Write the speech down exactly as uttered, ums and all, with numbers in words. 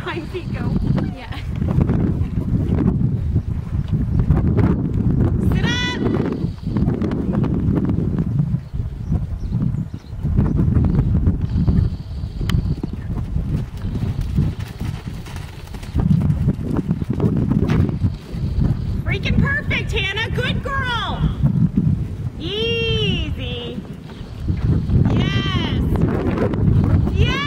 hind feet go. Yeah. Sit up. Freaking perfect, Hannah. Good girl. Easy. Yes. Yes.